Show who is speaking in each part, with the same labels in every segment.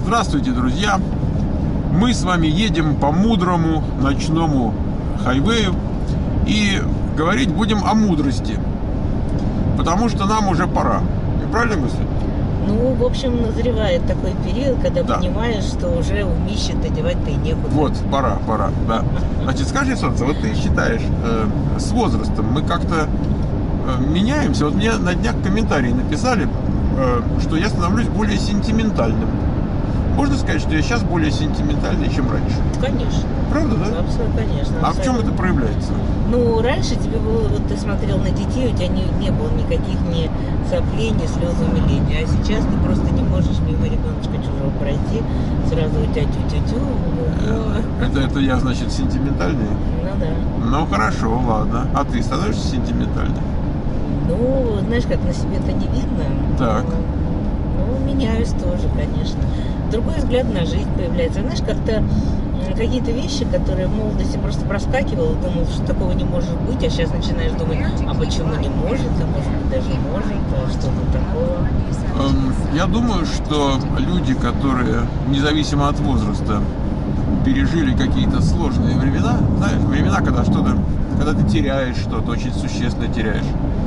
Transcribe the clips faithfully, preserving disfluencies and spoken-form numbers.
Speaker 1: Здравствуйте, друзья! Мы с вами едем по мудрому ночному хайвею и говорить будем о мудрости, потому что нам уже пора. Не правильно мысль?
Speaker 2: Ну, в общем, назревает такой период, когда да. понимаешь, что уже умище-то девать-то и некуда.
Speaker 1: Вот, пора, пора, да. Значит, скажи, солнце, вот ты считаешь, э, с возрастом мы как-то э, меняемся? Вот мне на днях комментарии написали, э, что я становлюсь более сентиментальным. Можно сказать, что я сейчас более сентиментальный, чем раньше?
Speaker 2: Конечно.
Speaker 1: Правда, да?
Speaker 2: Абсолютно, конечно.
Speaker 1: А
Speaker 2: абсолютно.
Speaker 1: в чем это проявляется?
Speaker 2: Ну, раньше тебе было, вот ты смотрел на детей, у тебя не, не было никаких ни соплей, ни слез умиления. А сейчас ты просто не можешь мимо ребеночка чужого пройти, сразу у тебя тю-тю-тю.
Speaker 1: Это, это я, значит, сентиментальный?
Speaker 2: Ну да.
Speaker 1: Ну хорошо, ладно. А ты становишься сентиментальной?
Speaker 2: Ну, знаешь, как на себе это не видно.
Speaker 1: Так.
Speaker 2: Ну, меняюсь тоже, конечно. Другой взгляд на жизнь появляется. Знаешь, как-то какие-то вещи, которые в молодости просто проскакивал, думал, что такого не может быть, а сейчас начинаешь думать, а почему не может, а может быть даже может, а что тут такого?
Speaker 1: Я думаю, что люди, которые, независимо от возраста, пережили какие-то сложные времена, знаешь, времена, когда что-то, когда ты теряешь что-то, очень существенно теряешь,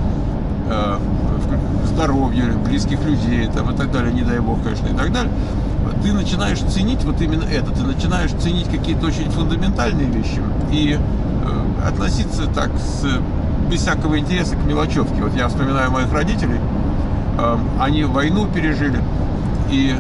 Speaker 1: э, здоровье, близких людей, там, и так далее, не дай бог, конечно, и так далее, ты начинаешь ценить вот именно это, ты начинаешь ценить какие-то очень фундаментальные вещи и э, относиться так с, без всякого интереса к мелочевке. Вот я вспоминаю моих родителей, э, они войну пережили, и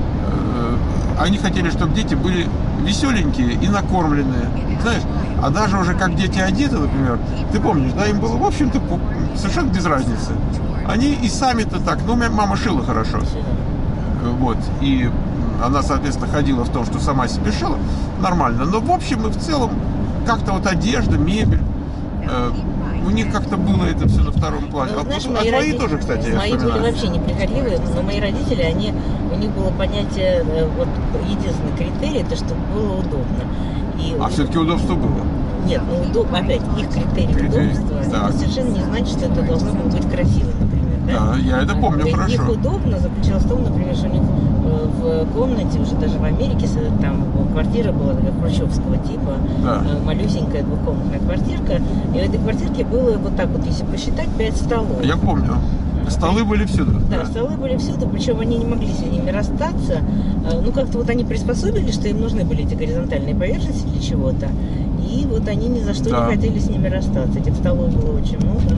Speaker 1: э, они хотели, чтобы дети были веселенькие и накормленные, знаешь, а даже уже как дети одеты, например, ты помнишь, да, им было, в общем-то, совершенно без разницы. Они и сами-то так, ну, у меня мама шила хорошо, вот, и она, соответственно, ходила в том, что сама себе шила, нормально. Но в общем и в целом, как-то вот одежда, мебель, э, у них как-то было это все на втором плане.
Speaker 2: Ну, знаешь,
Speaker 1: а
Speaker 2: мои
Speaker 1: твои
Speaker 2: родители,
Speaker 1: тоже, кстати,
Speaker 2: мои
Speaker 1: я
Speaker 2: были вообще неприхотливые, но мои родители, они, у них было понятие, вот единственный критерий, это чтобы было удобно. И
Speaker 1: а все-таки удобство было?
Speaker 2: Нет, ну удобно, опять, их критерий, критерий. удобства, это совершенно не значит, что это должно быть красиво, например.
Speaker 1: Да, я это помню
Speaker 2: а,
Speaker 1: хорошо.
Speaker 2: Их удобно заключалось в том, например, что у них в комнате, уже даже в Америке, там квартира была такая хрущевского типа, да. малюсенькая двухкомнатная квартирка, и в этой квартирке было вот так вот, если посчитать, пять столов.
Speaker 1: Я помню. Столы были всюду.
Speaker 2: Да, да, столы были всюду, причем они не могли с ними расстаться. Ну, как-то вот они приспособили, что им нужны были эти горизонтальные поверхности для чего-то, и вот они ни за что да. не хотели с ними расстаться. Этих столов было очень много.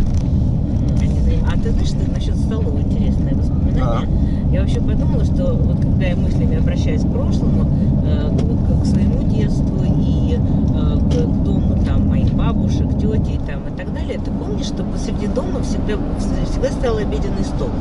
Speaker 2: А ты знаешь, что насчет столов интересное воспоминание? Да. Я вообще подумала, что вот когда я мыслями обращаюсь к прошлому, э, к, к своему детству и э, к, к дому там моих бабушек, тети там, и так далее, ты помнишь, что посреди дома всегда, всегда стоял обеденный стол?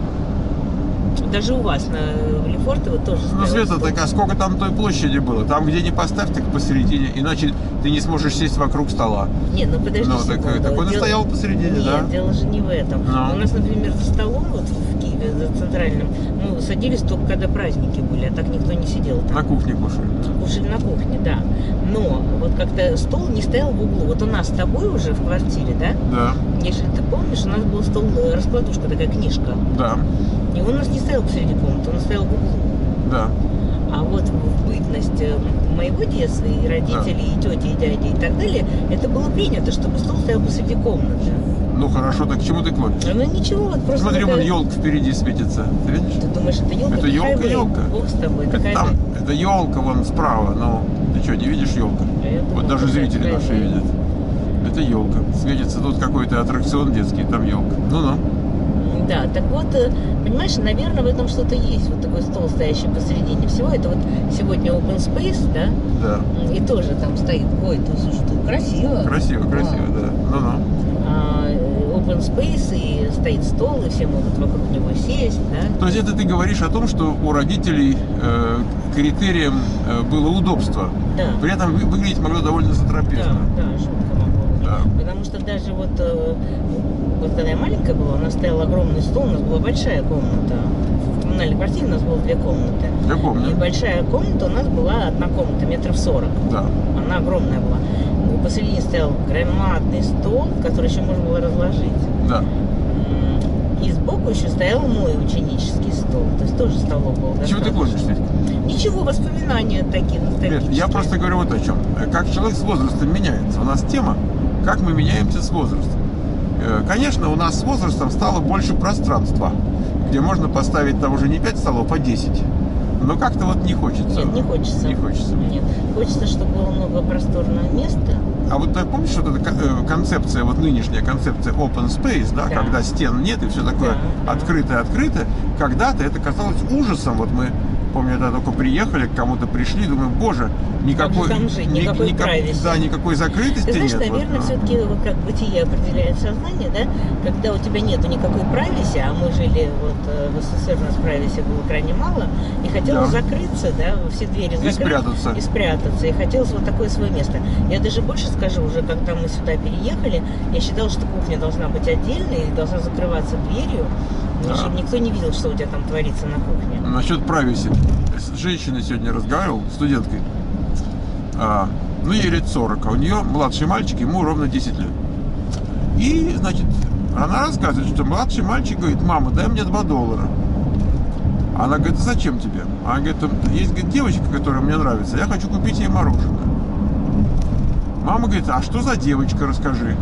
Speaker 2: Даже у вас на Лефортово тоже стоял.
Speaker 1: Ну, Света, так а сколько там той площади было? Там, где не поставь, так посередине, иначе ты не сможешь сесть вокруг стола.
Speaker 2: Нет, ну подожди
Speaker 1: ну,
Speaker 2: секунду.
Speaker 1: Так, так он
Speaker 2: дело...
Speaker 1: стоял посередине,
Speaker 2: Нет,
Speaker 1: да?
Speaker 2: дело же не в этом.
Speaker 1: Но.
Speaker 2: У нас, например, за столом вот в Киеве, за центральным, ну, садились только когда праздники были, а так никто не сидел там.
Speaker 1: На кухне кушали.
Speaker 2: Кушали на кухне, да. Но вот как-то стол не стоял в углу. Вот у нас с тобой уже в квартире, да?
Speaker 1: Да.
Speaker 2: Если ты помнишь, у нас был стол, раскладушка, такая книжка.
Speaker 1: Да.
Speaker 2: И он у нас не стоял посреди комнаты, он стоял в углу.
Speaker 1: Да.
Speaker 2: А вот в бытность моего детства, и родителей, да. и тети, и дяди, и так далее, это было принято, чтобы стол стоял посреди комнаты.
Speaker 1: Ну хорошо, так к чему ты клонишь?
Speaker 2: Ну ничего, вот просто...
Speaker 1: Смотри,
Speaker 2: такая...
Speaker 1: вон елка впереди светится. Ты видишь?
Speaker 2: Ты думаешь, это елка?
Speaker 1: Это елка, елка.
Speaker 2: Бог с тобой.
Speaker 1: Это, там, это елка вон справа, но ты что, не видишь елка?
Speaker 2: А
Speaker 1: вот
Speaker 2: думала,
Speaker 1: даже зрители наши
Speaker 2: крайне.
Speaker 1: видят. Это елка. Светится тут какой-то аттракцион детский, там елка. Ну-ну.
Speaker 2: Да, так вот, понимаешь, наверное, в этом что-то есть. Вот такой стол, стоящий посередине всего. Это вот сегодня Open Space, да?
Speaker 1: Да.
Speaker 2: И тоже там стоит. Ой, тут что красиво.
Speaker 1: Красиво, красиво, а. да. Ну-ну.
Speaker 2: Open Space, и стоит стол, и все могут вокруг него сесть, да?
Speaker 1: То есть это ты говоришь о том, что у родителей э, критерием э, было удобство.
Speaker 2: Да.
Speaker 1: При этом выглядеть могло довольно затрапезно.
Speaker 2: Да, да, шутка могла быть. Да. Потому что даже вот, э, вот когда я маленькая была, у нас стоял огромный стол, у нас была большая комната. В коммунальной квартире у нас было две комнаты.
Speaker 1: Я помню.
Speaker 2: И большая комната у нас была одна комната, метров сорок.
Speaker 1: Да.
Speaker 2: Она огромная была. Посередине стоял громадный стол, который еще можно было разложить.
Speaker 1: Да.
Speaker 2: И сбоку еще стоял мой ученический стол. То есть тоже столов было достаточно.
Speaker 1: Чего ты клонишь, Светка?
Speaker 2: Ничего, воспоминания такие ностальгические.
Speaker 1: Я просто говорю вот о чем. Как человек с возрастом меняется. У нас тема, как мы меняемся с возрастом. Конечно, у нас с возрастом стало больше пространства, где можно поставить там уже не пять столов, а десять. Но как-то вот не хочется.
Speaker 2: Нет, не хочется.
Speaker 1: Не хочется.
Speaker 2: Нет. Хочется, чтобы было много просторного места.
Speaker 1: А вот ты помнишь, вот эта концепция, вот нынешняя концепция open space, да,
Speaker 2: Да.
Speaker 1: когда стен нет и все такое
Speaker 2: Да,
Speaker 1: открытое-открытое, когда-то это казалось ужасом. Вот мы, помню, когда только приехали, к кому-то пришли, думаем, боже, никакой,
Speaker 2: там жить,
Speaker 1: ни-
Speaker 2: никакой
Speaker 1: никак-
Speaker 2: privacy.
Speaker 1: да, никакой закрытости
Speaker 2: Ты знаешь,
Speaker 1: нет.
Speaker 2: наверное,
Speaker 1: вот,
Speaker 2: все-таки как бытие определяет сознание, да? Когда у тебя нету никакой privacy, а мы жили вот э, в СССР, у нас privacy было крайне мало, и хотелось
Speaker 1: Да.
Speaker 2: закрыться, да, все двери закрыть.
Speaker 1: спрятаться.
Speaker 2: И спрятаться. И хотелось вот такое свое место. Я даже больше скажу, уже когда мы сюда переехали, я считала, что кухня должна быть отдельной и должна закрываться дверью,
Speaker 1: Да.
Speaker 2: чтобы никто не видел, что у тебя там творится на кухне.
Speaker 1: Насчет privacy. С женщиной сегодня разговаривал, студенткой. А, ну, ей лет сорок, а у нее младший мальчик, ему ровно десять лет. И, значит, она рассказывает, что младший мальчик говорит: мама, дай мне два доллара. Она говорит: а зачем тебе? Она говорит: есть, говорит, девочка, которая мне нравится, я хочу купить ей мороженое. Мама говорит: а что за девочка, расскажи.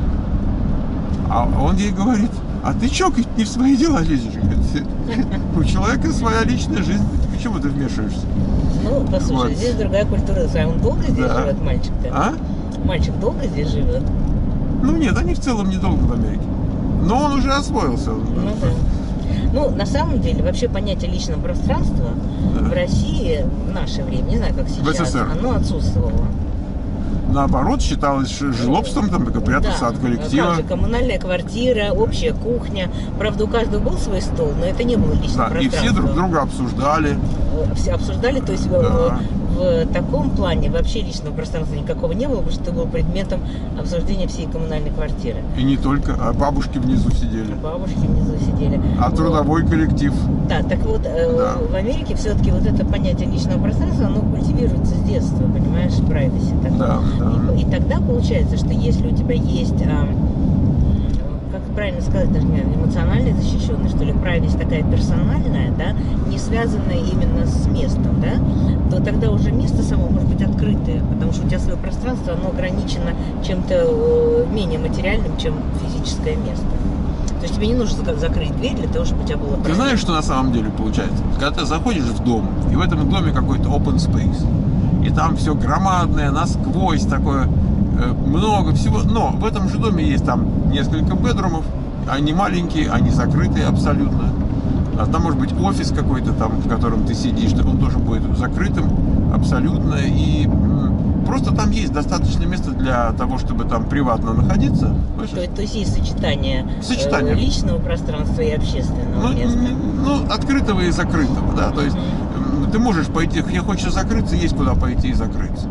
Speaker 1: А он ей говорит: а ты чё, говорит, не в свои дела лезешь? Говорит, у человека своя личная жизнь, почему ты вмешиваешься?
Speaker 2: Ну, послушай,
Speaker 1: Вот.
Speaker 2: здесь другая культура. А он долго здесь
Speaker 1: Да.
Speaker 2: живет, мальчик-то?
Speaker 1: А?
Speaker 2: Мальчик долго здесь живет?
Speaker 1: Ну нет, они в целом недолго в Америке. Но он уже освоился.
Speaker 2: Ну да. Ну, на самом деле, вообще понятие личного пространства
Speaker 1: Да.
Speaker 2: в России в наше время, не знаю, как сейчас,
Speaker 1: СССР.
Speaker 2: оно отсутствовало.
Speaker 1: Наоборот, считалось ш- жлобством там только прятаться
Speaker 2: Да.
Speaker 1: от коллектива.
Speaker 2: Как же, коммунальная квартира, общая кухня. Правда, у каждого был свой стол, но это не было личного
Speaker 1: Да, и
Speaker 2: пространства.
Speaker 1: все друг друга обсуждали.
Speaker 2: Э, Все обсуждали, то есть в-
Speaker 1: Да.
Speaker 2: в, в таком плане вообще личного пространства никакого не было, потому что ты был предметом обсуждения всей коммунальной квартиры.
Speaker 1: И не только, а бабушки внизу сидели.
Speaker 2: Бабушки внизу сидели.
Speaker 1: А
Speaker 2: Вот.
Speaker 1: трудовой коллектив.
Speaker 2: Да, так вот, э,
Speaker 1: Да.
Speaker 2: в Америке все-таки вот это понятие личного пространства, оно культивируется с детства, понимаешь, privacy такое.
Speaker 1: Да, да.
Speaker 2: И, и тогда получается, что если у тебя есть, а, как правильно сказать, даже не знаю, эмоциональная защищенность, что ли, privacy такая персональная, да, не связанная именно с местом, да, то тогда уже место само может быть открытое, потому что у тебя свое пространство, оно ограничено чем-то э, менее материальным, чем физическое место. То есть тебе не нужно зак- закрыть дверь для того, чтобы у тебя было
Speaker 1: Ты знаешь, что на самом деле получается? Когда ты заходишь в дом, и в этом доме какой-то open space, и там все громадное, насквозь такое, э, много всего, но в этом же доме есть там несколько бедрумов, они маленькие, они закрытые абсолютно. А там может быть офис какой-то там, в котором ты сидишь, он тоже будет закрытым абсолютно, и м, просто там есть достаточно места для того, чтобы там приватно находиться.
Speaker 2: То, есть- то есть есть сочетание, э,
Speaker 1: Сочетание.
Speaker 2: личного пространства и общественного
Speaker 1: Ну,
Speaker 2: места.
Speaker 1: н- ну, открытого и закрытого, да, то есть м, ты можешь пойти, где хочешь закрыться, есть куда пойти и закрыться.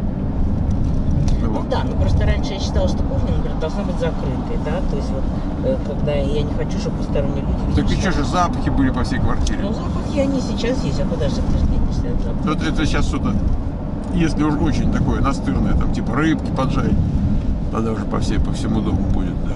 Speaker 2: Ну
Speaker 1: Вот.
Speaker 2: да, но просто раньше я считала, что кухня, например, должна быть закрытой, да, то есть вот, э, когда я не хочу, чтобы посторонние люди
Speaker 1: Так и
Speaker 2: видели,
Speaker 1: что же, запахи были по всей квартире.
Speaker 2: Ну, запахи они сейчас есть, а куда же ты ж денешься от запаха?
Speaker 1: Вот это сейчас что-то, если уж очень такое настырное, там типа рыбки поджарить, тогда уже по всей, по всему дому будет, да.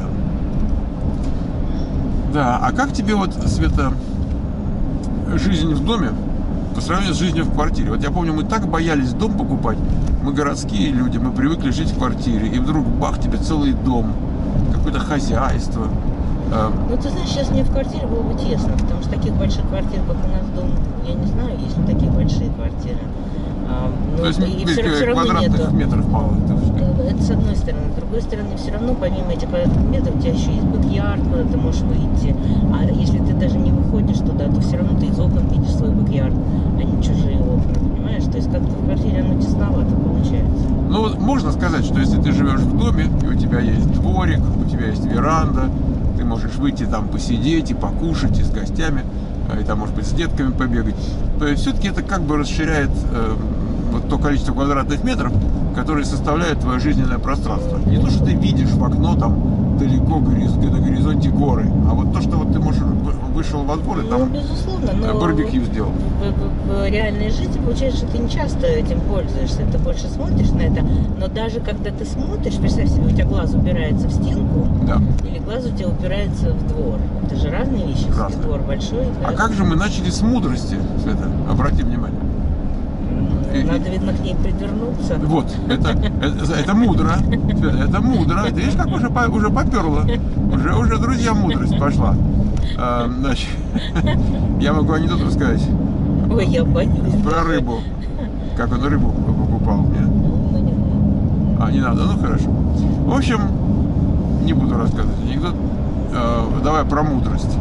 Speaker 1: Да, а как тебе вот, Света, жизнь в доме по сравнению с жизнью в квартире? Вот я помню, мы так боялись дом покупать, мы городские люди, мы привыкли жить в квартире, и вдруг бах, тебе целый дом, какое-то хозяйство. А,
Speaker 2: Ну, ты знаешь, сейчас мне в квартире было бы тесно, потому что таких больших квартир, как у нас дом, я не знаю, есть ли такие большие квартиры. А, ну,
Speaker 1: То есть
Speaker 2: и все, все равно
Speaker 1: квадратных
Speaker 2: нету.
Speaker 1: метров мало.
Speaker 2: Э, Это с одной стороны. С другой стороны, все равно, помимо этих квадратных метров, у тебя еще есть бэк-ярд, куда ты можешь выйти. А если ты даже не выходишь туда, то все равно ты из окон видишь свой бэк-ярд, а не чужие окна, понимаешь? То есть как-то в квартире оно тесновато получается.
Speaker 1: Ну, вот можно сказать, что если ты живешь в доме, и у тебя есть дворик, у тебя есть веранда, ты можешь выйти там посидеть и покушать, и с гостями, и там, может быть, с детками побегать, то есть все-таки это как бы расширяет э, вот то количество квадратных метров, которые составляют твое жизненное пространство. Не то, что ты видишь в окно там далеко гориз- на горизонте горы, а вот то, что вот ты можешь вы- вышел во двор и
Speaker 2: Ну,
Speaker 1: там
Speaker 2: безусловно,
Speaker 1: э,
Speaker 2: но
Speaker 1: барбекю сделал.
Speaker 2: в, в- в реальной жизни получается, что ты не часто этим пользуешься, ты больше смотришь на это, но даже когда ты смотришь, представь себе, у тебя глаз упирается в стенку,
Speaker 1: Да.
Speaker 2: или глаз у тебя упирается в двор. Это же разные вещи, если
Speaker 1: Разные.
Speaker 2: двор большой.
Speaker 1: А
Speaker 2: да.
Speaker 1: как же мы начали с мудрости, Света? Обрати внимание.
Speaker 2: Надо, видно, к ней привернуться.
Speaker 1: Вот, это, это, это мудро. Это мудро. Ты видишь, как уже, по, уже поперло. Уже, уже, друзья, мудрость пошла. А, значит, я могу анекдот рассказать.
Speaker 2: Ой, я боюсь.
Speaker 1: Про рыбу. Как он рыбу покупал мне.
Speaker 2: Ну, не надо.
Speaker 1: А, не надо, ну хорошо. В общем, не буду рассказывать анекдот. А, давай про мудрость.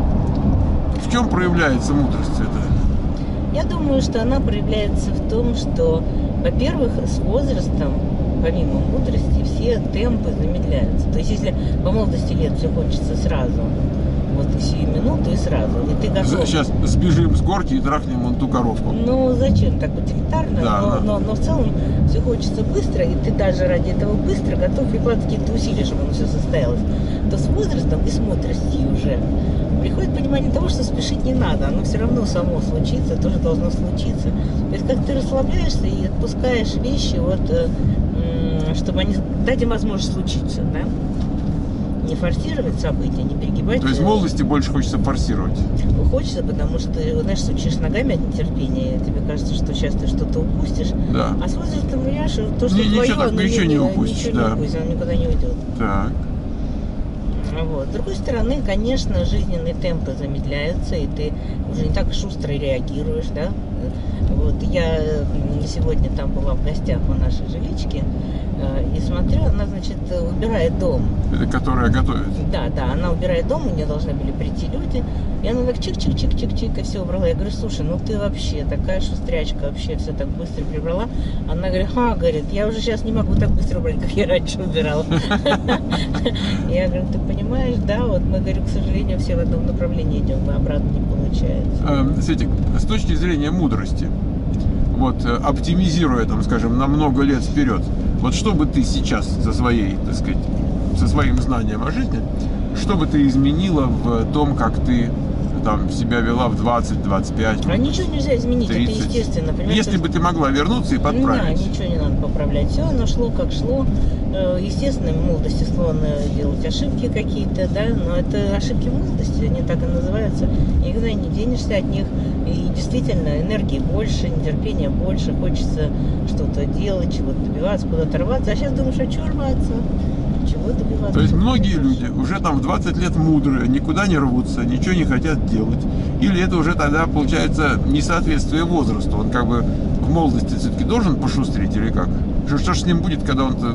Speaker 1: В чем проявляется мудрость эта?
Speaker 2: Я думаю, что она проявляется в том, что, во-первых, с возрастом, помимо мудрости, все темпы замедляются. То есть, если по молодости лет все хочется сразу, вот и сию минуту, и сразу, и ты готов.
Speaker 1: Сейчас сбежим с горки и трахнем вон ту коровку.
Speaker 2: Ну, зачем? Так утилитарно,
Speaker 1: Да,
Speaker 2: но,
Speaker 1: да.
Speaker 2: но, но в целом все хочется быстро, и ты даже ради этого быстро готов прикладывать какие-то усилия, чтобы оно все состоялось. То с возрастом и с мудростью уже приходит понимание того, что спешить не надо, оно все равно само случится, тоже должно случиться. То есть как ты расслабляешься и отпускаешь вещи, вот, э, чтобы они дать им возможность случиться, да? Не форсировать события, не перегибать.
Speaker 1: То есть в молодости больше хочется форсировать.
Speaker 2: Хочется, потому что ты, знаешь, стучишь ногами от нетерпения, тебе кажется, что сейчас ты что-то упустишь.
Speaker 1: Да.
Speaker 2: А с возрастом, понимаешь, то, что
Speaker 1: Не,
Speaker 2: твое,
Speaker 1: ничего так,
Speaker 2: оно
Speaker 1: ничего не упустишь,
Speaker 2: ничего
Speaker 1: да.
Speaker 2: не упустишь, оно никуда не уйдет.
Speaker 1: Так.
Speaker 2: Вот. С другой стороны, конечно, жизненные темпы замедляются, и ты уже не так шустро реагируешь, да. Вот я сегодня там была в гостях у нашей жилички, и смотрю, она, значит, убирает дом.
Speaker 1: Это которая готовит.
Speaker 2: Да, да, она убирает дом, у нее должны были прийти люди, и она так чик-чик-чик-чик-чик, и все убрала. Я говорю, слушай, ну ты вообще такая шустрячка, вообще все так быстро прибрала. Она говорит, а, говорит, я уже сейчас не могу так быстро убрать, как я раньше убирала. Я говорю, ты понимаешь, да, вот мы, говорю, к сожалению, все в одном направлении идем, а обратно не получается.
Speaker 1: Светик, с точки зрения мудрости, вот оптимизируя, там, скажем, на много лет вперед, вот что бы ты сейчас со своей, так сказать, со своим знанием о жизни, что бы ты изменила в том, как ты там себя вела в двадцать, двадцать пять,
Speaker 2: А ничего нельзя изменить,
Speaker 1: тридцать.
Speaker 2: Это естественно. Понимаешь,
Speaker 1: Если
Speaker 2: что...
Speaker 1: бы ты могла вернуться и подправить.
Speaker 2: Да, ничего не надо поправлять. Все, оно шло как шло. Естественно, в молодости склонны делать ошибки какие-то, да, но это ошибки молодости, они так и называются. Никогда не денешься от них. И действительно, энергии больше, нетерпения больше, хочется что-то делать, чего-то добиваться, куда-то рваться. А сейчас думаешь, а что рваться? Чего добиваться?
Speaker 1: То есть многие люди уже там в двадцать лет мудрые, никуда не рвутся, ничего не хотят делать. Или это уже тогда получается несоответствие возрасту. Он как бы в молодости все-таки должен пошустрить или как? Что, что ж с ним будет, когда он-то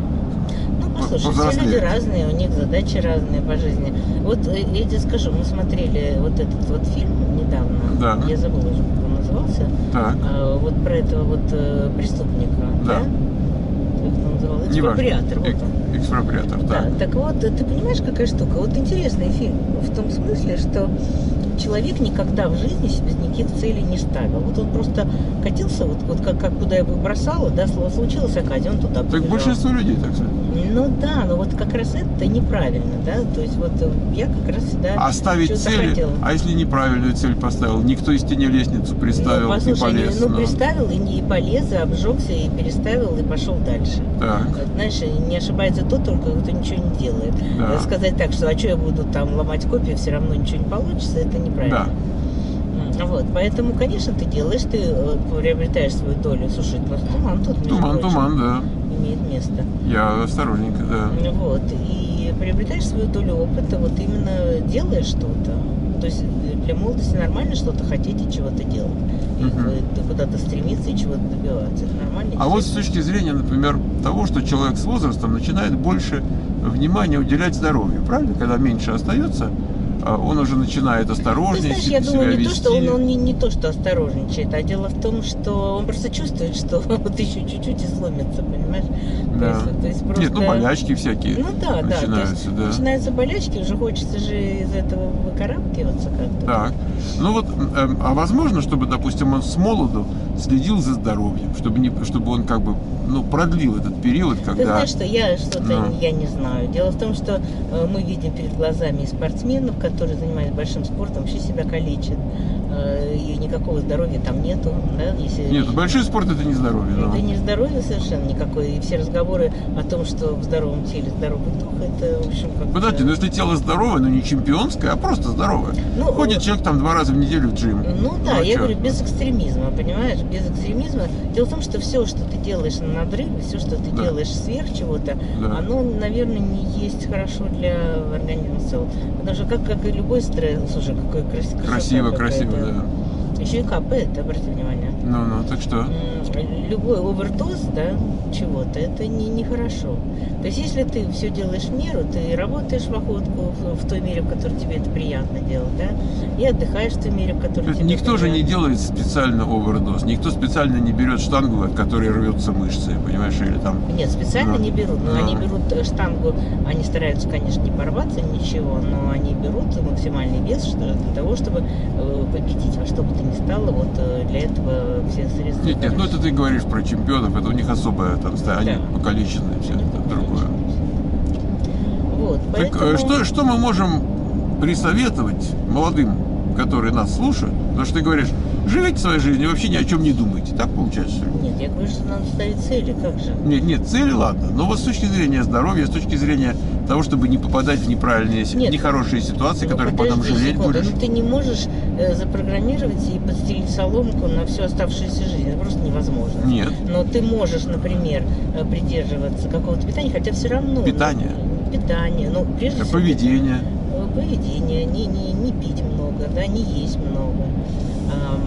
Speaker 2: Ну, послушай,
Speaker 1: повзрослеет?
Speaker 2: все люди разные, у них задачи разные по жизни. Вот я тебе скажу, мы смотрели вот этот вот фильм недавно.
Speaker 1: Да.
Speaker 2: Я забыла уже, как он назывался.
Speaker 1: Так.
Speaker 2: А, вот про этого вот э, преступника.
Speaker 1: Да.
Speaker 2: Да? Как он назывался? Экспроприатор. Вот он.
Speaker 1: Экспроприатор,
Speaker 2: Да,
Speaker 1: да.
Speaker 2: так вот, ты понимаешь, какая штука? Вот интересный фильм в том смысле, что человек никогда в жизни себе никаких целей не ставил. Вот он просто катился, вот, вот как, как куда его бросало, да, слово случилось, а Катя, он туда
Speaker 1: Так
Speaker 2: побежал.
Speaker 1: большинство людей, так сказать.
Speaker 2: Ну да, но вот как раз это неправильно, да, то есть вот я как раз всегда
Speaker 1: А ставить
Speaker 2: что-то
Speaker 1: цели,
Speaker 2: хотела.
Speaker 1: а если неправильную цель поставил, никто из тени лестницу приставил
Speaker 2: Ну,
Speaker 1: и
Speaker 2: послушай,
Speaker 1: полез.
Speaker 2: ну,
Speaker 1: ну.
Speaker 2: приставил и, не, и полез, и обжегся, и переставил, и пошел дальше.
Speaker 1: Так.
Speaker 2: Вот, знаешь, не ошибается тот только, кто ничего не делает.
Speaker 1: Да.
Speaker 2: Сказать так, что а что я буду там ломать копии, все равно ничего не получится, это неправильно.
Speaker 1: Да.
Speaker 2: Вот, поэтому, конечно, ты делаешь, ты э, приобретаешь свою долю. Слушай, у нас туман тут, между
Speaker 1: Туман,
Speaker 2: прочим,
Speaker 1: туман, да.
Speaker 2: имеет место.
Speaker 1: Я осторожненько, да.
Speaker 2: Вот, и приобретаешь свою долю опыта, вот именно делаешь что-то. То есть для молодости нормально что-то хотеть и чего-то делать. И
Speaker 1: Мгм.
Speaker 2: куда-то стремиться и чего-то добиваться. Это нормально.
Speaker 1: А вот с
Speaker 2: естественно.
Speaker 1: точки зрения, например, того, что человек с возрастом начинает больше внимания уделять здоровью, правильно? Когда меньше остается, а он уже начинает
Speaker 2: Ты
Speaker 1: осторожнее
Speaker 2: знаешь,
Speaker 1: се-
Speaker 2: я
Speaker 1: себя
Speaker 2: думаю, не
Speaker 1: вести.
Speaker 2: то, что он, он не, не то, что осторожничает, а дело в том, что он просто чувствует, что вот еще чуть-чуть и сломится, понимаешь?
Speaker 1: Да.
Speaker 2: То есть, то есть просто...
Speaker 1: Нет, ну болячки всякие
Speaker 2: Ну да, да. То
Speaker 1: начинаются,
Speaker 2: есть
Speaker 1: да.
Speaker 2: начинаются болячки, уже хочется же из этого выкарабкиваться как-то.
Speaker 1: Так. Ну вот, эм, а возможно, чтобы, допустим, он с молоду следил за здоровьем, чтобы, не, чтобы он как бы, ну, продлил этот период, когда...
Speaker 2: Ты знаешь, что я что-то
Speaker 1: Ну.
Speaker 2: я не знаю. Дело в том, что э, мы видим перед глазами и спортсменов, которые занимаются большим спортом, вообще себя калечат. Э, и никакого здоровья там нету. Да? Если...
Speaker 1: Нет, большой спорт это не здоровье.
Speaker 2: Это
Speaker 1: но...
Speaker 2: не здоровье совершенно никакое. И все разговоры о том, что в здоровом теле здоровый дух, это, в общем, как...
Speaker 1: Подождите, ну если тело здоровое, но не чемпионское, а просто здоровое.
Speaker 2: Ну,
Speaker 1: Ходит
Speaker 2: вот...
Speaker 1: человек там два раза в неделю в джим.
Speaker 2: Ну да,
Speaker 1: ну,
Speaker 2: я
Speaker 1: чё?
Speaker 2: говорю, без экстремизма, понимаешь, без экстремизма. Дело в том, что все, что ты делаешь на надрыве, все, что ты
Speaker 1: Да.
Speaker 2: делаешь сверх чего-то,
Speaker 1: Да.
Speaker 2: оно, наверное, не есть хорошо для организма в целом. Потому что как, как и любой стресс, слушай, какой красивый.
Speaker 1: Красиво, красиво, да.
Speaker 2: Еще и капает, обрати внимание.
Speaker 1: Ну, ну, так что?
Speaker 2: М, Любой овердоз, да, чего-то, это не, нехорошо. То есть, если ты все делаешь в меру, ты работаешь в охотку в, в той мере, в которой тебе это приятно делать, да, и отдыхаешь в той мере, в которой тебе
Speaker 1: Никто же не
Speaker 2: приятно.
Speaker 1: делает специально овердоз, никто специально не берет штангу, от которой рвется мышцы, понимаешь, или там...
Speaker 2: Нет, специально
Speaker 1: Ну,
Speaker 2: не берут, но
Speaker 1: ну.
Speaker 2: они берут э, штангу, они стараются, конечно, не порваться, ничего, но они берут максимальный вес что, для того, чтобы э, победить во что бы то ни стало, вот э, для этого все средства.
Speaker 1: Нет, нет, ну
Speaker 2: конечно.
Speaker 1: это ты говоришь про чемпионов, это у них особое, там, ста- они
Speaker 2: Да.
Speaker 1: покалеченные, все это другое.
Speaker 2: Вот,
Speaker 1: Так,
Speaker 2: поэтому...
Speaker 1: э, что, что мы можем присоветовать молодым, которые нас слушают? Потому что ты говоришь, живите своей жизнью, вообще ни о чем не думайте. Так получается? что ли?
Speaker 2: Нет, я говорю, что надо ставить цели, как же?
Speaker 1: Нет, нет, цели, ладно. Но вот с точки зрения здоровья, с точки зрения того, чтобы не попадать в неправильные, си-
Speaker 2: Нет.
Speaker 1: нехорошие ситуации,
Speaker 2: Ну,
Speaker 1: которые потом
Speaker 2: подожди
Speaker 1: жалеть
Speaker 2: секунду,
Speaker 1: будешь.
Speaker 2: ну ты не можешь э, запрограммировать и подстелить соломку на всю оставшуюся жизнь. Это просто невозможно.
Speaker 1: Нет.
Speaker 2: Но ты можешь, например, э, придерживаться какого-то питания, хотя все равно...
Speaker 1: Питание?
Speaker 2: Ну, питание. Ну, прежде всего...
Speaker 1: Поведение.
Speaker 2: э, Поведение. Не, не, не пить много, да, не есть много. Ам,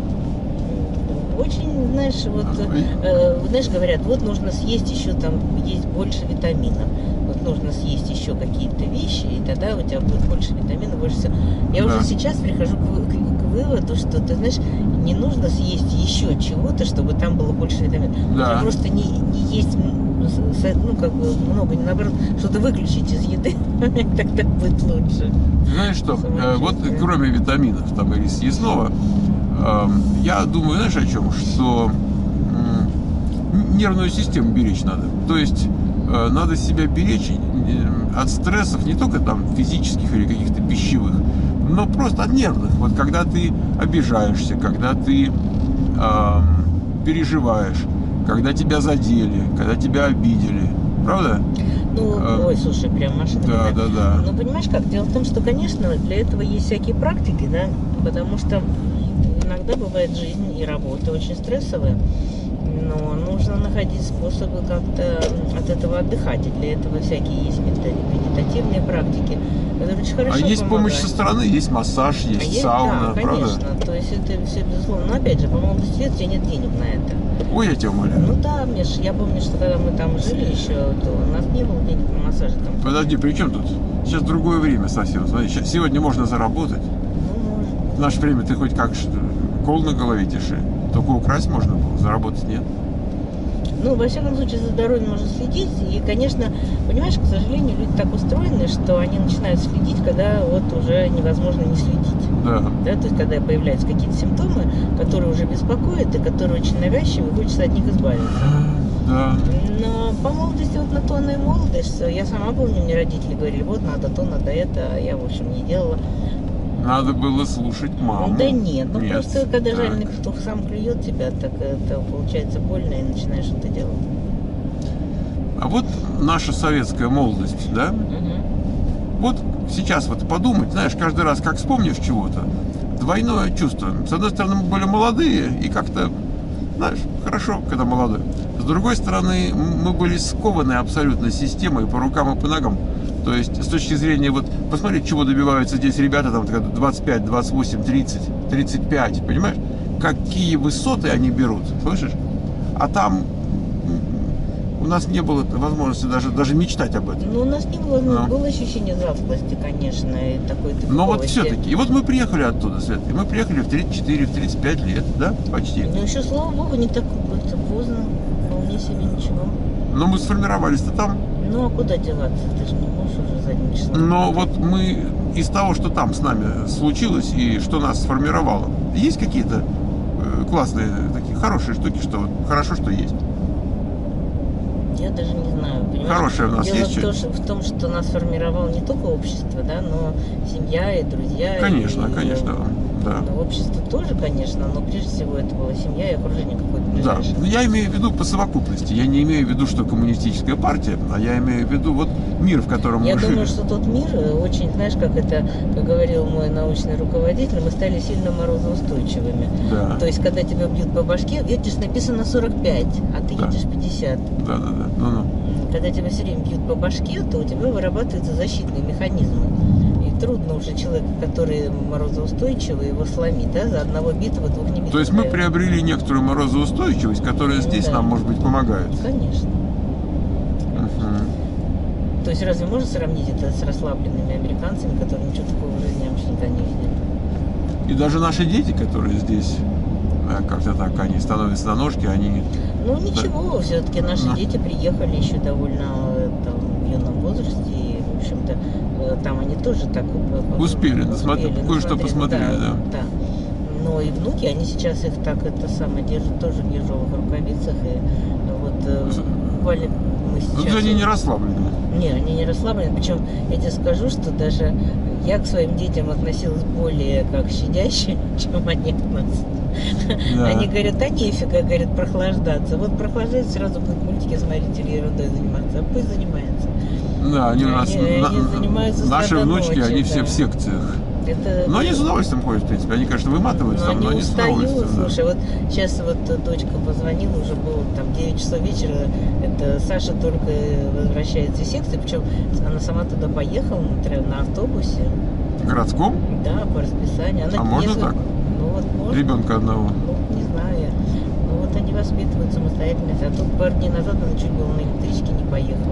Speaker 2: Очень, знаешь, вот, э, знаешь, говорят, вот нужно съесть еще там, есть больше витаминов. Вот нужно съесть еще какие-то вещи, и тогда у тебя будет больше витаминов, больше всего. Я
Speaker 1: Да.
Speaker 2: уже сейчас прихожу к, вы- к- к выводу, что, ты знаешь, не нужно съесть еще чего-то, чтобы там было больше витаминов.
Speaker 1: Да.
Speaker 2: Нужно просто не, не есть, м, с- с- ну, как бы много, не наоборот, что-то выключить из еды, тогда будет лучше.
Speaker 1: Знаешь что, э, вот
Speaker 2: Самочувствие.
Speaker 1: кроме витаминов там или съестного, эм, я думаю, знаешь о чем? Что м, нервную систему беречь надо. То есть э, надо себя беречь э, от стрессов не только там физических или каких-то пищевых, но просто от нервных. Вот когда ты обижаешься, когда ты эм, переживаешь, когда тебя задели, когда тебя обидели. Правда?
Speaker 2: Ну,
Speaker 1: А,
Speaker 2: ой, слушай, прям машина.
Speaker 1: Да, да, да.
Speaker 2: Ну, понимаешь как? Дело в том, что, конечно, для этого есть всякие практики, да, потому что иногда бывает жизнь и работа очень стрессовые, но нужно находить способы как-то от этого отдыхать, и для этого всякие есть меди- медитативные практики, которые очень хорошо
Speaker 1: А есть помощь
Speaker 2: помогают.
Speaker 1: со стороны, есть массаж,
Speaker 2: А
Speaker 1: есть
Speaker 2: есть,
Speaker 1: сауна,
Speaker 2: да,
Speaker 1: правда?
Speaker 2: конечно, то есть это все безусловно, но опять же, по молодости лет у тебя нет денег на это.
Speaker 1: Ой, я тебя умоляю.
Speaker 2: Ну да, Миш, я помню, что когда мы там жили еще, то у нас не было денег на массаж там.
Speaker 1: Подожди, при чем тут? Сейчас другое время совсем. Смотри, щас- сегодня можно заработать.
Speaker 2: Ну, может.
Speaker 1: В наше время ты хоть как что, кол на голове тиши. Только украсть можно было, заработать нет.
Speaker 2: Ну, во всяком случае, за здоровьем нужно следить. И, конечно, понимаешь, к сожалению, люди так устроены, что они начинают следить, когда вот уже невозможно не следить.
Speaker 1: Да.
Speaker 2: Да, то есть, когда появляются какие-то симптомы, которые уже беспокоят и которые очень навязчивы, хочется от них избавиться.
Speaker 1: Да.
Speaker 2: Но по молодости, вот на то она и молодость. Я сама помню, мне родители говорили, вот надо то, надо это, а я, в общем, не делала.
Speaker 1: Надо было слушать маму.
Speaker 2: Да нет, ну
Speaker 1: Нет.
Speaker 2: просто когда
Speaker 1: Так.
Speaker 2: жареный петух сам клюет тебя, так это получается больно и начинаешь что-то делать.
Speaker 1: А вот наша советская молодость, да?
Speaker 2: Угу.
Speaker 1: Вот сейчас вот подумать, знаешь, каждый раз, как вспомнишь чего-то, двойное чувство. С одной стороны, мы были молодые и как-то, знаешь, хорошо, когда молодой. С другой стороны, м- мы были скованы абсолютно системой по рукам и по ногам. То есть, с точки зрения, вот, посмотри, чего добиваются здесь ребята, там, двадцать пять, двадцать восемь, тридцать, тридцать пять, понимаешь? Какие высоты они берут, слышишь? А там м, у нас не было возможности даже, даже мечтать об этом.
Speaker 2: Ну, у нас не было, ну,
Speaker 1: Ну.
Speaker 2: было ощущение затхлости, конечно, и такой
Speaker 1: Но вот
Speaker 2: тупиковости.
Speaker 1: все-таки, и вот мы приехали оттуда, Свет, и мы приехали в тридцать четыре, в тридцать пять лет, да, почти.
Speaker 2: Ну, еще, слава богу, не так вот поздно, вполне себе ничего.
Speaker 1: Но мы сформировались-то там.
Speaker 2: Ну, а куда деваться? Ты же не можешь уже задним числом.
Speaker 1: Но вот мы из того, что там с нами случилось и что нас сформировало, есть какие-то э, классные такие хорошие штуки, что вот хорошо, что есть.
Speaker 2: Я даже не знаю, понимаешь?
Speaker 1: Хорошее у нас
Speaker 2: Дело
Speaker 1: есть
Speaker 2: в, том,
Speaker 1: что-нибудь?
Speaker 2: что, в том, что нас формировало не только общество, да, но семья и друзья.
Speaker 1: Конечно,
Speaker 2: и,
Speaker 1: конечно,
Speaker 2: э,
Speaker 1: Да.
Speaker 2: Ну, общество тоже, конечно, но прежде всего это была семья и окружение какое-то
Speaker 1: Да,
Speaker 2: ближайшее.
Speaker 1: но я имею в виду по совокупности. Я не имею в виду, что коммунистическая партия, а я имею в виду вот мир, в котором
Speaker 2: Я
Speaker 1: мы
Speaker 2: думаю,
Speaker 1: жили.
Speaker 2: что тот мир очень, знаешь, как это, как говорил мой научный руководитель, мы стали сильно морозоустойчивыми.
Speaker 1: Да.
Speaker 2: То есть, когда тебя бьют по башке, видишь, написано сорок пять, а ты
Speaker 1: Да.
Speaker 2: едешь пятьдесят.
Speaker 1: Да, да, да. Ну-ну.
Speaker 2: Когда тебя все время бьют по башке, то у тебя вырабатываются защитные механизмы. И трудно уже человека, который морозоустойчивый, его сломить, да, за одного битого двух не битых.
Speaker 1: То есть мы приобрели некоторую морозоустойчивость, которая здесь
Speaker 2: Да.
Speaker 1: нам, может быть, помогает.
Speaker 2: Конечно.
Speaker 1: Мгм.
Speaker 2: То есть разве можно сравнить это с расслабленными американцами, которые ничего такого в жизни вообще никогда не видели?
Speaker 1: И даже наши дети, которые здесь э, как-то так, они становятся на ножки, они...
Speaker 2: Ну ничего, все-таки наши
Speaker 1: Ну.
Speaker 2: дети приехали еще довольно э, там, в юном возрасте, и, в общем-то, э, там они тоже так э,
Speaker 1: Успели,
Speaker 2: успели
Speaker 1: насмотр- кое-что
Speaker 2: насмотреться,
Speaker 1: посмотрели, да.
Speaker 2: да. Но и внуки, они сейчас их так это самое держат тоже в ежовых рукавицах, и вот э, буквально мы
Speaker 1: Тут
Speaker 2: сейчас...
Speaker 1: они не расслаблены.
Speaker 2: Не, они не расслаблены. Причем я тебе скажу, что даже я к своим детям относилась более как щадяще, чем они от нас.
Speaker 1: Да.
Speaker 2: Они говорят, да нефига, говорят, прохлаждаться. Вот прохлаждается, сразу будет мультики смотреть или ерундой заниматься. А пусть занимается.
Speaker 1: Да, они у нас...
Speaker 2: Они-
Speaker 1: на-
Speaker 2: они занимаются с
Speaker 1: наши
Speaker 2: утра до
Speaker 1: внучки,
Speaker 2: ночи,
Speaker 1: они
Speaker 2: да.
Speaker 1: все в секциях.
Speaker 2: Это...
Speaker 1: Но они с удовольствием ходят, в принципе. Они, конечно, выматываются,
Speaker 2: Но
Speaker 1: там, но
Speaker 2: они
Speaker 1: они с
Speaker 2: устают,
Speaker 1: удовольствием. да.
Speaker 2: слушай, вот сейчас вот дочка позвонила, уже было там девять часов вечера, это Саша только возвращается из секции, причем она сама туда поехала на, тра- на автобусе,
Speaker 1: Городском?
Speaker 2: да, по расписанию. Она
Speaker 1: А можно
Speaker 2: несколько-
Speaker 1: так?
Speaker 2: Ну вот можно.
Speaker 1: Ребенка одного.
Speaker 2: Ну, не знаю я. Ну вот они воспитывают самостоятельность, а тут пару дней назад она чуть было на электричке не поехала.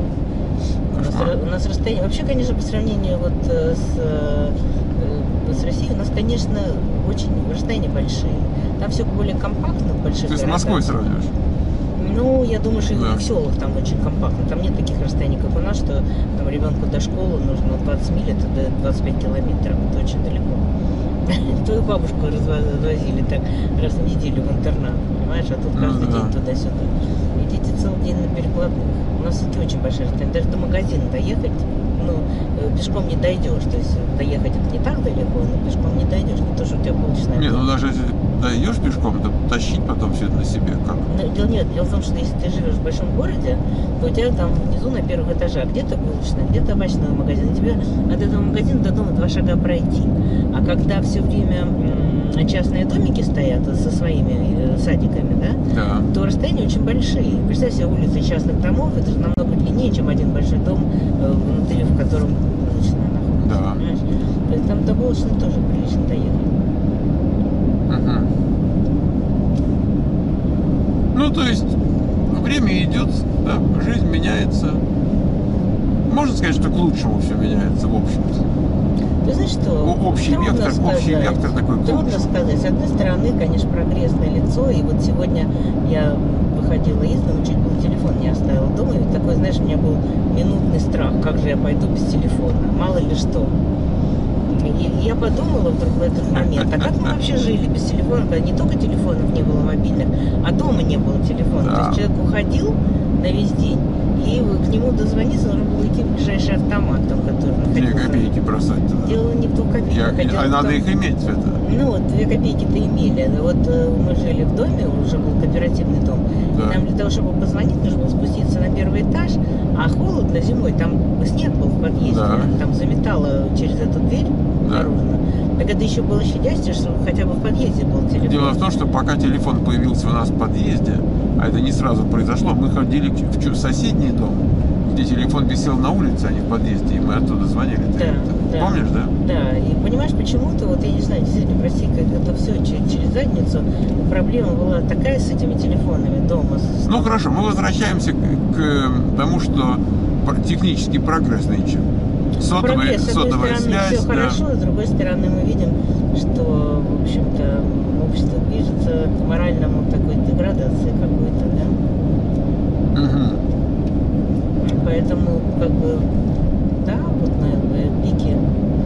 Speaker 2: У нас,
Speaker 1: Кошмар.
Speaker 2: ра- у нас расстояние, вообще, конечно, по сравнению вот э, с, э, э, с Россией, у нас, конечно, очень расстояния большие. Там все более компактно в больших
Speaker 1: Ты с
Speaker 2: городах.
Speaker 1: Москвой сравниваешь?
Speaker 2: Ну, я думаю, что и
Speaker 1: Да.
Speaker 2: в селах там очень компактно. Там нет таких расстояний, как у нас, что там ребенку до школы нужно двадцать миль, это до двадцать пять километров. Это очень далеко. Твою бабушку развозили так раз в неделю в интернат, понимаешь? А тут
Speaker 1: Ну
Speaker 2: каждый
Speaker 1: да.
Speaker 2: день туда-сюда. И дети целый день на перекладных. У нас все-таки очень большая расстояние. Даже до магазина доехать, ну, э, пешком не дойдешь. То есть доехать это не так далеко, но пешком не дойдешь. Не то, что у тебя полчаса.
Speaker 1: Нет, ну даже если дойдешь пешком, то тащить потом все это на себе как?
Speaker 2: Но дело нет, дело в том, что если ты живешь в большом городе, то у тебя там внизу на первых этажах где-то булочная, где-то овощной магазин. Тебе от этого магазина до дома два шага пройти. А когда все время м, частные домики стоят со своими э, садиками, да,
Speaker 1: Да.
Speaker 2: то расстояния очень большие. Представь себе улицы частных домов, это же намного длиннее, чем один большой дом, э, внутри в котором булочная находится.
Speaker 1: Да.
Speaker 2: Понимаешь? То есть там до булочной тоже прилично доехать.
Speaker 1: Мгм. Ну, то есть, время идет, да, жизнь меняется. Можно сказать, что к лучшему все меняется, в общем-то.
Speaker 2: Ты знаешь что?
Speaker 1: О- общий
Speaker 2: Трудно
Speaker 1: вектор, общий
Speaker 2: сказать.
Speaker 1: вектор такой к
Speaker 2: Трудно
Speaker 1: лучшему.
Speaker 2: сказать. С одной стороны, конечно, прогрессное лицо. И вот сегодня я выходила из дома, чуть было телефон не оставила дома. И такой, знаешь, у меня был минутный страх. Как же я пойду без телефона? Мало ли что. И я подумала вдруг в этот момент, а как мы вообще жили без телефона, когда не только телефонов не было мобильных, а дома не было телефона.
Speaker 1: Да.
Speaker 2: То есть человек уходил на весь день, и к нему дозвониться нужно было идти в ближайший автомат, там, который
Speaker 1: Две
Speaker 2: находился.
Speaker 1: копейки бросать туда.
Speaker 2: Дело не в двух копейках,
Speaker 1: Я-
Speaker 2: дело
Speaker 1: а
Speaker 2: в
Speaker 1: надо
Speaker 2: том-
Speaker 1: их иметь, это.
Speaker 2: Ну вот, две копейки-то имели. Вот э, мы жили в доме, уже был кооперативный дом.
Speaker 1: Да.
Speaker 2: И нам для того, чтобы позвонить, нужно было спуститься на первый этаж, а холодно зимой, там снег был в подъезде,
Speaker 1: Да.
Speaker 2: там заметало через эту дверь
Speaker 1: Да.
Speaker 2: наружно. Так это еще было счастье, что хотя бы в подъезде был телефон.
Speaker 1: Дело в том, что пока телефон появился у нас в подъезде, а это не сразу произошло, мы ходили в чу- в соседний дом, где телефон висел на улице, а не в подъезде, и мы оттуда звонили. Ты
Speaker 2: Да,
Speaker 1: это
Speaker 2: да.
Speaker 1: Помнишь, да?
Speaker 2: Да, и понимаешь, почему-то, вот я не знаю, действительно, в России как это все через, через задницу, проблема была такая с этими телефонами дома. с-
Speaker 1: Ну хорошо, мы возвращаемся к, к тому, что пр- технический прогресс нынче. Сотовая,
Speaker 2: Прогресс, с одной
Speaker 1: сотовая
Speaker 2: стороны,
Speaker 1: связь,
Speaker 2: все
Speaker 1: да.
Speaker 2: хорошо, с другой стороны, мы видим, что, в общем-то, общество движется к моральному такой деградации какой-то, да.
Speaker 1: Мгм.
Speaker 2: Поэтому, как бы, да, вот на э, пике.
Speaker 1: Ну,
Speaker 2: Когда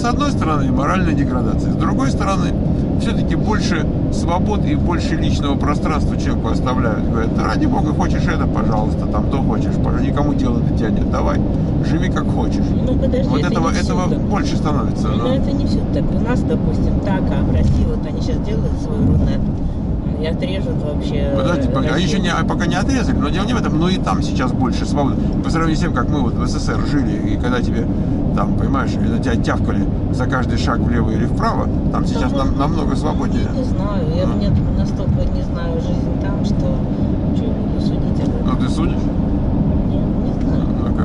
Speaker 1: с одной стороны, моральная деградация. С другой стороны, все-таки больше свобод и больше личного пространства человеку оставляют. Говорят, да ради бога, хочешь это, пожалуйста, там то хочешь, пожалуйста, никому дела до тебя нет, давай, живи как хочешь.
Speaker 2: Ну, подожди,
Speaker 1: вот
Speaker 2: это
Speaker 1: этого,
Speaker 2: не
Speaker 1: этого
Speaker 2: всюду.
Speaker 1: больше становится.
Speaker 2: Но
Speaker 1: Но...
Speaker 2: это не все так. У нас, допустим, так, а в России вот они сейчас делают свой Рунет и отрежут вообще.
Speaker 1: Подождите, пока, они еще не, пока не отрезали, но дело не в этом, но и там сейчас больше свободы. По сравнению с тем, как мы вот в СССР жили, и когда тебе там, понимаешь, на тебя тявкали за каждый шаг влево или вправо, там сейчас
Speaker 2: Там,
Speaker 1: нам, намного свободнее.
Speaker 2: Не знаю, я
Speaker 1: Ну.
Speaker 2: не, настолько не знаю жизнь там, что что я буду судить об этом.
Speaker 1: Ну ты судишь?
Speaker 2: Не, не знаю.
Speaker 1: Ну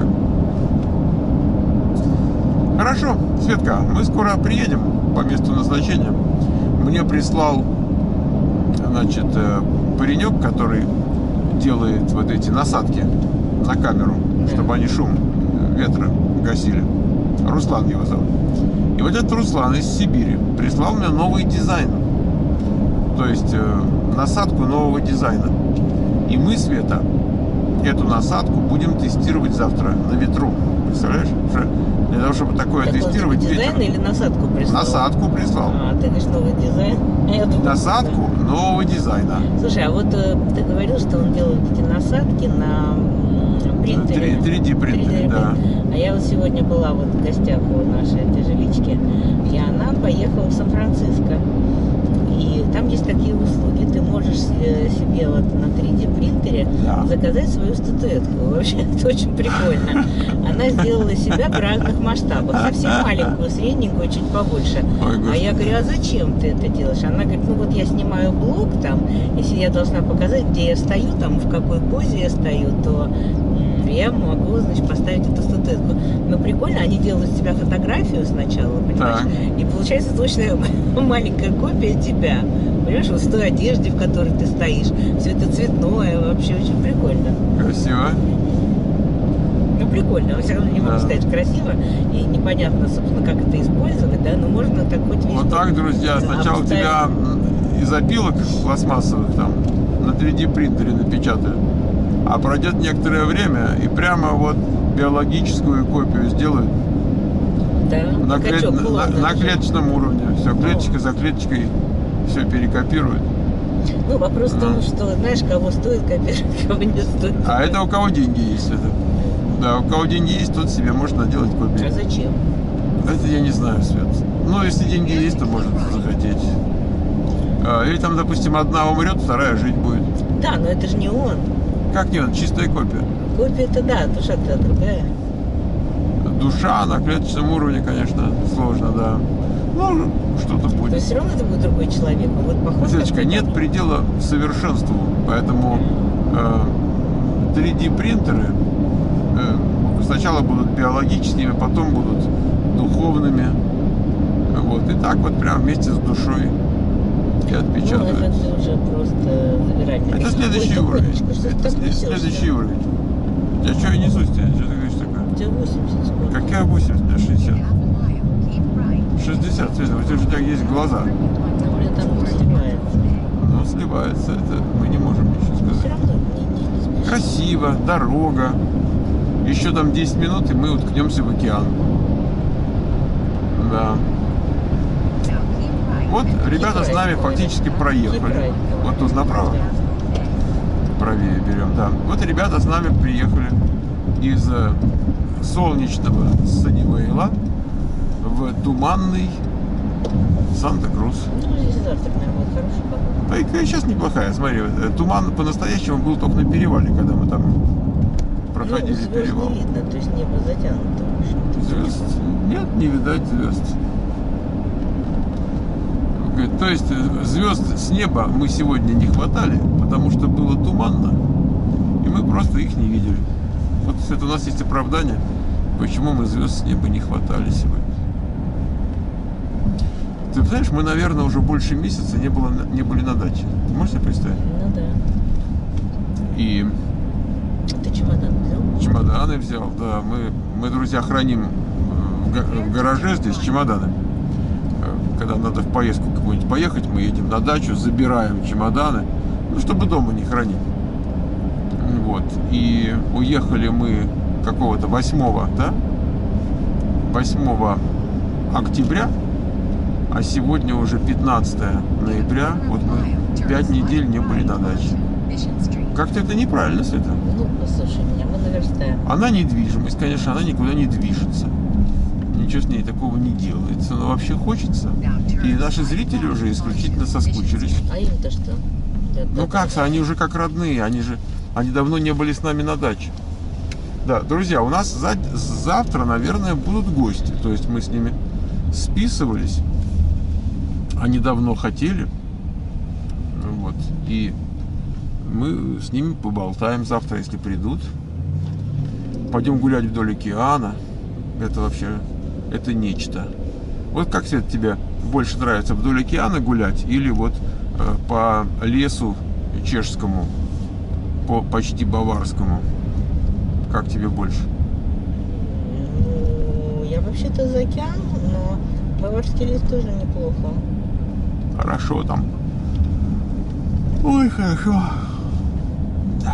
Speaker 1: как? Хорошо, Светка, мы скоро приедем по месту назначения. Мне прислал, значит, э, паренек, который делает вот эти насадки на камеру,
Speaker 2: Да.
Speaker 1: чтобы они шум ветра гасили. Руслан его зовут. И вот этот Руслан из Сибири прислал мне новый дизайн. То есть э, насадку нового дизайна. И мы, Света, эту насадку будем тестировать завтра на ветру. Представляешь? Уже для того, чтобы такое
Speaker 2: Так он
Speaker 1: тестировать
Speaker 2: тебе дизайн
Speaker 1: вечером.
Speaker 2: или насадку прислал?
Speaker 1: Насадку прислал.
Speaker 2: А, ты говоришь новый дизайн? Я думаю,
Speaker 1: Насадку нового дизайна.
Speaker 2: Слушай, а вот э, ты говорил, что он делает эти насадки на м, принтере.
Speaker 1: три ди принтере, да.
Speaker 2: А я вот сегодня была вот в гостях у нашей этой жилички, и она поехала в Сан-Франциско. И там есть такие услуги. Ты можешь э, себе вот на три ди принтере
Speaker 1: Да.
Speaker 2: заказать свою статуэтку. Вообще, это очень прикольно. Она сделала себя в разных масштабах. Совсем маленькую, средненькую, чуть побольше.
Speaker 1: Ой,
Speaker 2: А
Speaker 1: господи.
Speaker 2: я говорю, а зачем ты это делаешь? Она говорит, ну вот я снимаю блог там, если я должна показать, где я стою, там, в какой позе я стою, то м, я могу, значит, поставить эту статуэтку. Но прикольно, они делают с тебя фотографию сначала, понимаешь?
Speaker 1: Так.
Speaker 2: И получается точно маленькая копия тебя. Понимаешь, вот в той одежде, в которой ты стоишь. Все это цветное, вообще очень прикольно.
Speaker 1: Красиво.
Speaker 2: Ну, прикольно. Во всяком случае, не могу
Speaker 1: Да.
Speaker 2: сказать красиво. И непонятно, собственно, как это использовать, да, но можно так хоть весь
Speaker 1: Вот
Speaker 2: дом,
Speaker 1: так, друзья,
Speaker 2: да,
Speaker 1: сначала
Speaker 2: обставить.
Speaker 1: тебя м, из опилок пластмассовых там на три ди принтере напечатают, а пройдет некоторое время и прямо вот биологическую копию сделают
Speaker 2: Да,
Speaker 1: на,
Speaker 2: так а
Speaker 1: клет-
Speaker 2: чё,
Speaker 1: на-
Speaker 2: плавно
Speaker 1: на
Speaker 2: же.
Speaker 1: клеточном уровне. Все, клеточка за клеточкой все перекопируют.
Speaker 2: Ну, вопрос в том,
Speaker 1: Ну.
Speaker 2: что знаешь, кого стоит копировать, кого не стоит.
Speaker 1: А это у кого деньги есть это? Да, у кого деньги есть, тот себе может наделать
Speaker 2: А
Speaker 1: копии.
Speaker 2: зачем?
Speaker 1: Это я не знаю, Свет. Ну, если деньги есть, то может захотеть. А, или там, допустим, одна умрет, вторая жить будет.
Speaker 2: Да, но это же не он.
Speaker 1: Как не он? Чистая копия.
Speaker 2: Копия-то да, душа-то другая.
Speaker 1: Душа на клеточном уровне, конечно, сложно, да. Ну, что-то
Speaker 2: То
Speaker 1: будет.
Speaker 2: есть все равно это будет другой человек. Он будет похож.
Speaker 1: Светочка,
Speaker 2: как ты.
Speaker 1: нет предела совершенству, поэтому э, три ди принтеры э, сначала будут биологическими, потом будут духовными. Вот, и так вот прям вместе с душой и
Speaker 2: Ну,
Speaker 1: отпечатывают.
Speaker 2: это ты уже просто забирательный.
Speaker 1: Это следующий
Speaker 2: Ой,
Speaker 1: уровень.
Speaker 2: тихонечко, что ты
Speaker 1: Это
Speaker 2: так
Speaker 1: след-
Speaker 2: несёшься?
Speaker 1: следующий уровень. Я что, я несусь тебе? Что ты говоришь такое?
Speaker 2: У тебя восемьдесят сколько?
Speaker 1: Какая восемьдесят? У меня шестьдесят. шестьдесят, Света, у тебя же у тебя есть глаза.
Speaker 2: Ну, блин, там не сливается.
Speaker 1: Ну, сливается, это мы не можем ничего
Speaker 2: Все
Speaker 1: сказать.
Speaker 2: равно не, не, не спеши.
Speaker 1: Красиво, дорога. Еще там десять минут, и мы уткнемся в океан. Да. Вот ребята с нами фактически проехали. Вот тут направо. Правее берем, да. Вот ребята с нами приехали из э, солнечного Саннивейла в туманный Санта-Крус.
Speaker 2: Ну, здесь завтра, наверное, будет хорошая погода.
Speaker 1: Да и сейчас неплохая, смотри, вот, э, туман по-настоящему был только на перевале, когда мы там проходили
Speaker 2: Ну, звезд
Speaker 1: перевал.
Speaker 2: не видно, то есть небо затянуто. в общем-то.
Speaker 1: Звезд нет, не видать звезд. Говорит, то есть э, звезд с неба мы сегодня не хватали, потому что было туманно, и мы просто их не видели. Вот это у нас есть оправдание, почему мы звезд с неба не хватали сегодня. Ты знаешь, мы, наверное, уже больше месяца не, было, на- не были на даче. Ты можешь себе представить?
Speaker 2: Ну да.
Speaker 1: И
Speaker 2: Ты чемодан взял?
Speaker 1: чемоданы взял, да. Мы, мы друзья, храним э, в га- в гараже здесь чемоданы. Э, Когда надо в поездку какую-нибудь поехать, мы едем на дачу, забираем чемоданы, ну, чтобы дома не хранить. Вот. И уехали мы какого-то восьмого, да? восьмого октября, а сегодня уже пятнадцатое ноября. Вот мы пять недель не были на даче. Как-то это неправильно, Света.
Speaker 2: Ну, послушай меня, мы наверстаем.
Speaker 1: Она недвижимость, конечно, она никуда не движется. Ничего с ней такого не делается, но вообще хочется. И наши зрители уже исключительно соскучились.
Speaker 2: А им-то что? Да,
Speaker 1: Ну
Speaker 2: да,
Speaker 1: как,
Speaker 2: да.
Speaker 1: они уже как родные, они же, они давно не были с нами на даче. Да, друзья, у нас за, завтра, наверное, будут гости. То есть мы с ними списывались. Они давно хотели. Вот. И мы с ними поболтаем завтра, если придут. Пойдем гулять вдоль океана. Это вообще, это нечто. Вот как, Свет, тебе больше нравится, вдоль океана гулять или вот э, по лесу чешскому, по почти баварскому? Как тебе больше?
Speaker 2: Ну, я вообще-то за океан, но баварский лес тоже неплохо.
Speaker 1: Хорошо там. Ой, хорошо. Да.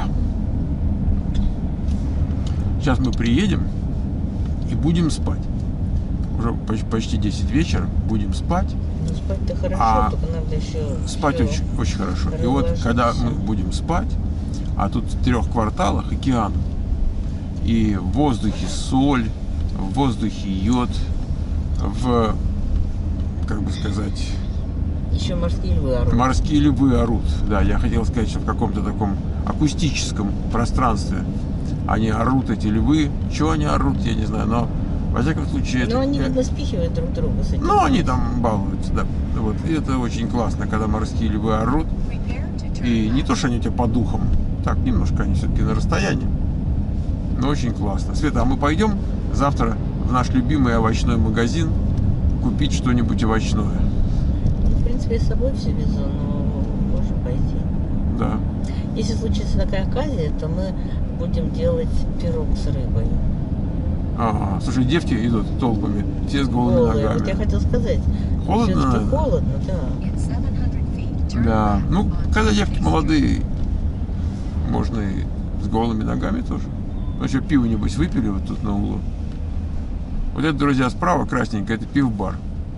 Speaker 1: Сейчас мы приедем и будем спать. Уже почти десять вечера, будем спать.
Speaker 2: Ну, спать-то хорошо,
Speaker 1: А
Speaker 2: только надо еще...
Speaker 1: Спать
Speaker 2: всё
Speaker 1: очень, очень хорошо. И вот
Speaker 2: разложиться.
Speaker 1: когда мы будем спать, а тут в трех кварталах океан, и в воздухе соль, в воздухе йод, в, как бы сказать,
Speaker 2: Еще морские львы орут.
Speaker 1: морские львы орут. Да, я хотел сказать, что в каком-то таком акустическом пространстве они орут, эти львы. Чего они орут, я не знаю, но во всяком случае...
Speaker 2: Но
Speaker 1: это-
Speaker 2: они, видно, спихивают друг друга с этим.
Speaker 1: Ну, они там балуются, да. Вот. И это очень классно, когда морские львы орут. И не то, что они у тебя по духам, так, немножко они все-таки на расстоянии. Но очень классно. Света, а мы пойдем завтра в наш любимый овощной магазин купить что-нибудь овощное?
Speaker 2: Ну, в принципе, я с собой все везу, но можем пойти.
Speaker 1: Да.
Speaker 2: Если случится такая оказия, то мы будем делать пирог с рыбой.
Speaker 1: Ага. Слушай, девки идут толпами, все с голыми
Speaker 2: Голые, вот я
Speaker 1: ногами.
Speaker 2: хотел сказать.
Speaker 1: Холодно,
Speaker 2: Все-таки
Speaker 1: наверное?
Speaker 2: холодно, да.
Speaker 1: Да. Ну, когда девки молодые, можно и с голыми ногами тоже. Ну что, пиво, небось, выпили вот тут на углу? Вот это, друзья, справа красненькое, это пивбар.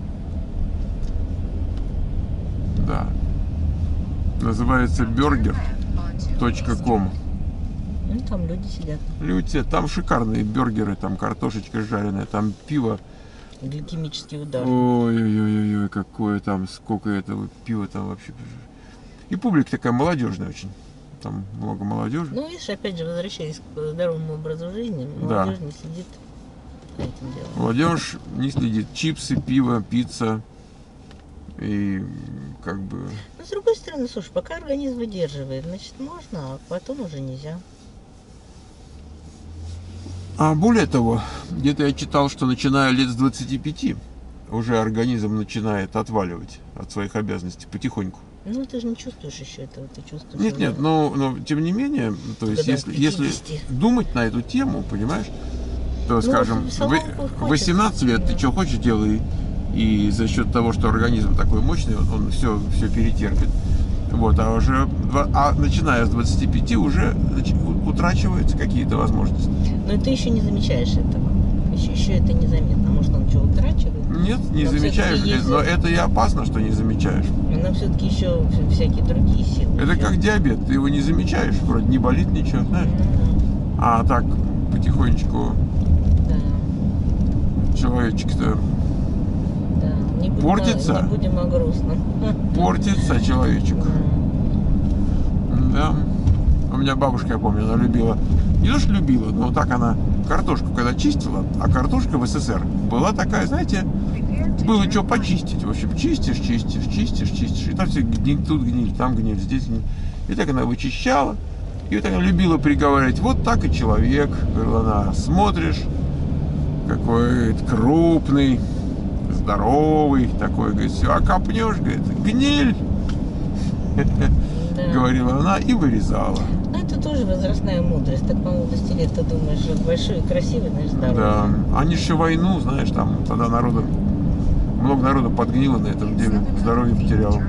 Speaker 1: Да. Называется burger точка ком.
Speaker 2: Ну, там люди сидят.
Speaker 1: Люди, там шикарные бюргеры, там картошечка жареная, там пиво.
Speaker 2: Гликемический удар.
Speaker 1: Ой-ой-ой, какое там, сколько этого пива там вообще. И публика такая молодежная очень. Там много молодежи.
Speaker 2: Ну, видишь, опять же, возвращаясь к здоровому образу жизни,
Speaker 1: Да.
Speaker 2: молодежь не сидит за этим делом.
Speaker 1: Молодежь не следит. Чипсы, пиво, пицца. И как бы...
Speaker 2: Но с другой стороны, слушай, пока организм выдерживает, значит, можно, а потом уже нельзя.
Speaker 1: А более того, где-то я читал, что начиная лет с двадцати пяти уже организм начинает отваливать от своих обязанностей потихоньку.
Speaker 2: Ну, ты же не чувствуешь еще этого, ты чувствуешь...
Speaker 1: Нет,
Speaker 2: уже-
Speaker 1: нет, но, но тем не менее, то есть
Speaker 2: Когда
Speaker 1: если,
Speaker 2: к
Speaker 1: если
Speaker 2: пятидесяти.
Speaker 1: думать на эту тему, понимаешь, то, скажем,
Speaker 2: в салон
Speaker 1: в
Speaker 2: хочется.
Speaker 1: восемнадцать лет ты что хочешь делай, и за счет того, что организм такой мощный, он, он все, все перетерпит. Вот, а уже, два- а начиная с двадцати пяти уже нач- у- утрачиваются какие-то возможности.
Speaker 2: Но ты еще не замечаешь этого. Еще, еще это незаметно. Может, он что, утрачивает?
Speaker 1: Нет, не
Speaker 2: Но
Speaker 1: замечаешь,
Speaker 2: всё-таки есть-
Speaker 1: но это и опасно, что не замечаешь.
Speaker 2: Но все-таки еще всякие другие силы.
Speaker 1: Это
Speaker 2: еще.
Speaker 1: как диабет, ты его не замечаешь, вроде не болит ничего, знаешь.
Speaker 2: Ну,
Speaker 1: А так потихонечку
Speaker 2: да,
Speaker 1: человечек-то
Speaker 2: да. Не будем,
Speaker 1: Портится?
Speaker 2: О, не будем о грустном.
Speaker 1: портится, человечек. Да. У меня бабушка, я помню, она любила, не то что любила, но так она картошку когда чистила, а картошка в СССР была такая, знаете, было что почистить. В общем, чистишь, чистишь, чистишь, чистишь. И там все гниль, тут гниль, там гниль, здесь гниль. И так она вычищала. И вот она любила приговаривать, вот так и человек. Говорила она, смотришь, какой крупный, здоровый, такой, говорит, все, а копнешь, говорит, гниль,
Speaker 2: Да.
Speaker 1: говорила она и вырезала.
Speaker 2: Ну, это тоже возрастная мудрость. Так по молодости лет ты думаешь, что большой и красивый, значит, здоровый.
Speaker 1: Да, они еще войну, знаешь, там тогда народу, много народу подгнило на этом деле, здоровье потеряло.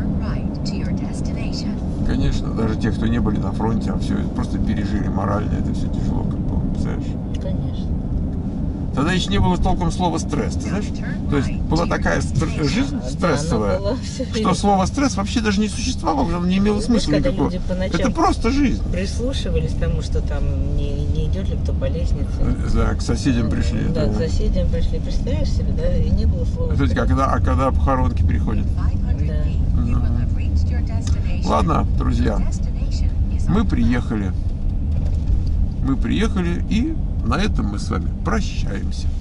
Speaker 1: Конечно, даже те, кто не были на фронте, а все это просто пережили морально, это все тяжело, как было, представляешь?
Speaker 2: Конечно.
Speaker 1: Тогда еще не было толком слова стресс, ты знаешь? То есть была такая стр- жизнь стрессовая,
Speaker 2: Да, что
Speaker 1: время. Слово стресс вообще даже не существовало, оно не имело смысла никакого. Это просто жизнь.
Speaker 2: Прислушивались к тому, что там не, не идет ли кто по лестнице.
Speaker 1: Да, к соседям пришли.
Speaker 2: Да, да, к соседям пришли. Представляешь себе, да, и не было слова.
Speaker 1: То есть, когда, а когда похоронки переходят?
Speaker 2: Да.
Speaker 1: Mm. Ладно, друзья, мы приехали. Мы приехали, и на этом мы с вами прощаемся.